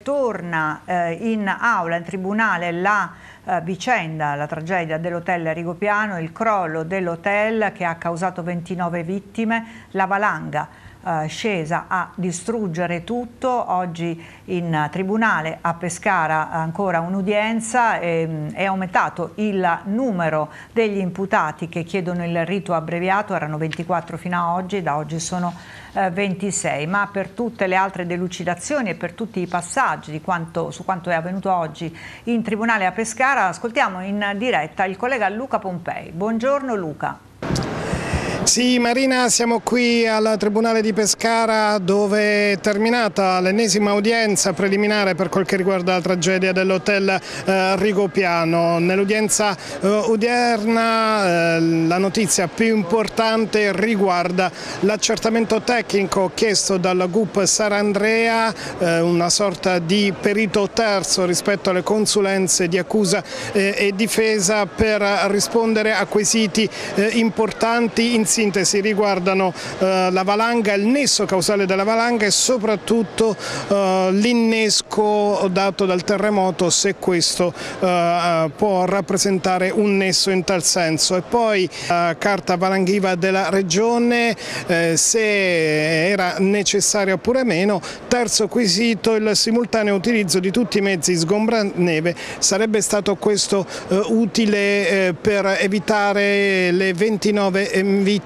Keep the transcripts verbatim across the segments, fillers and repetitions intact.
torna eh, in aula, in tribunale, la eh, vicenda, la tragedia dell'hotel Rigopiano, il crollo dell'hotel che ha causato ventinove vittime, la valanga eh, scesa a distruggere tutto. Oggi in tribunale a Pescara ancora un'udienza, e è aumentato il numero degli imputati che chiedono il rito abbreviato, erano ventiquattro fino a oggi, da oggi sono eh, ventisei, ma per tutte le altre delucidazioni e per tutti i passaggi di quanto, su quanto è avvenuto oggi in tribunale a Pescara, ascoltiamo in diretta il collega Luca Pompei. Buongiorno Luca. Sì Marina, siamo qui al Tribunale di Pescara dove è terminata l'ennesima udienza preliminare per quel che riguarda la tragedia dell'hotel eh, Rigopiano. Nell'udienza eh, odierna eh, la notizia più importante riguarda l'accertamento tecnico chiesto dal G U P Sarandrea, eh, una sorta di perito terzo rispetto alle consulenze di accusa eh, e difesa per rispondere a quesiti eh, importanti in sintesi riguardano eh, la valanga, il nesso causale della valanga e soprattutto eh, l'innesco dato dal terremoto, se questo eh, può rappresentare un nesso in tal senso. E poi la carta valanghiva della regione, eh, se era necessaria oppure meno. Terzo quesito, il simultaneo utilizzo di tutti i mezzi sgombraneve. Sarebbe stato questo eh, utile eh, per evitare le ventinove vittime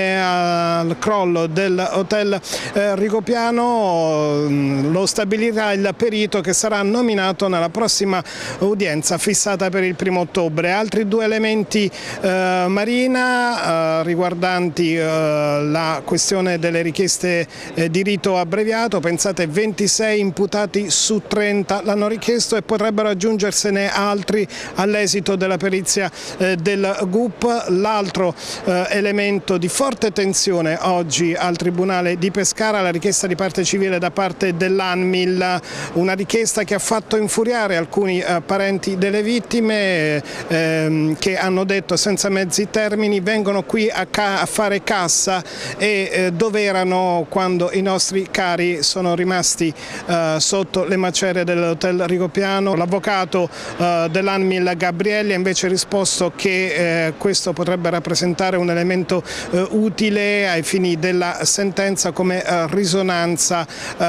al crollo dell'hotel eh, Rigopiano? Lo stabilirà il perito che sarà nominato nella prossima udienza fissata per il primo ottobre. Altri due elementi eh, Marina eh, riguardanti eh, la questione delle richieste eh, di rito abbreviato. Pensate, ventisei imputati su trenta l'hanno richiesto e potrebbero aggiungersene altri all'esito della perizia eh, del G U P. L'altro eh, elemento di forte tensione oggi al Tribunale di Pescara, la richiesta di parte civile da parte dell'Anmil, una richiesta che ha fatto infuriare alcuni eh, parenti delle vittime ehm, che hanno detto senza mezzi termini: vengono qui a, ca a fare cassa e eh, dove erano quando i nostri cari sono rimasti eh, sotto le macerie dell'hotel Rigopiano. L'avvocato eh, dell'Anmil Gabrielli ha invece risposto che eh, questo potrebbe rappresentare un elemento eh, utile ai fini della sentenza come eh, risonanza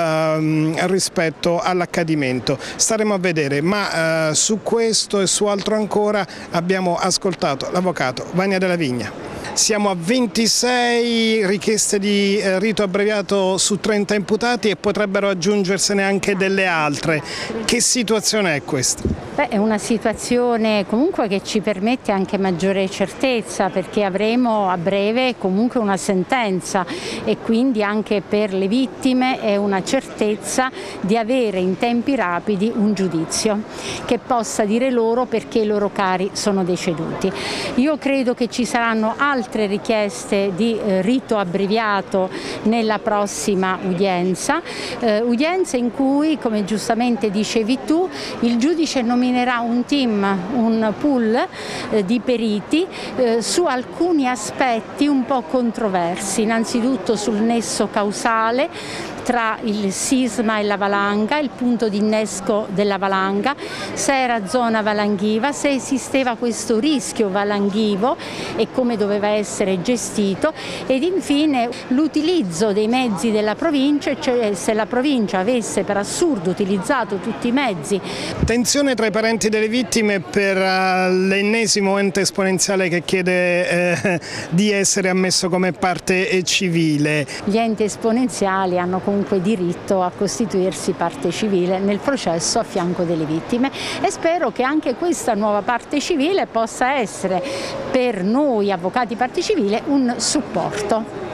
eh, rispetto all'accadimento. Staremo a vedere, ma eh, su questo e su altro ancora abbiamo ascoltato l'avvocato Vania Della Vigna. Siamo a ventisei richieste di eh, rito abbreviato su trenta imputati e potrebbero aggiungersene anche delle altre. Che situazione è questa? Beh, è una situazione comunque che ci permette anche maggiore certezza, perché avremo a breve comunque una sentenza e quindi anche per le vittime è una certezza di avere in tempi rapidi un giudizio che possa dire loro perché i loro cari sono deceduti. Io credo che ci saranno altre richieste di eh, rito abbreviato nella prossima udienza, eh, udienza in cui, come giustamente dicevi tu, il giudice nominerà un team, un pool eh, di periti eh, su alcuni aspetti un po' controversi, innanzitutto sul nesso causale tra il sisma e la valanga, il punto di innesco della valanga, se era zona valanghiva, se esisteva questo rischio valanghivo e come doveva essere gestito, ed infine l'utilizzo dei mezzi della provincia, cioè se la provincia avesse per assurdo utilizzato tutti i mezzi. Tensione tra i parenti delle vittime per uh, l'ennesimo ente esponenziale che chiede eh, di essere ammesso come parte civile. Gli enti esponenziali hanno comunque diritto a costituirsi parte civile nel processo a fianco delle vittime e spero che anche questa nuova parte civile possa essere per noi avvocati parte civile un supporto.